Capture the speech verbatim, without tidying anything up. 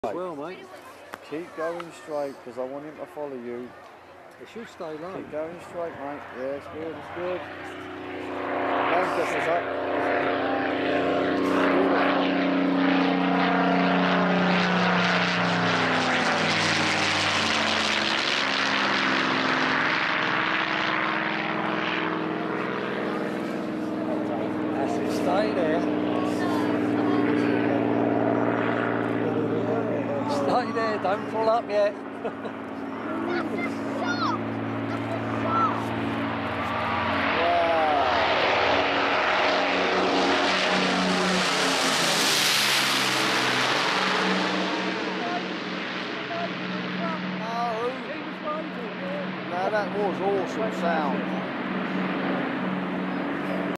Well, mate. Keep going straight because I want him to follow you. It should stay low. Keep going straight, mate. Yeah, it's good, it's good. Lancaster's up. That's it, stay there. Stay there, don't pull up yet. No, that was awesome sound.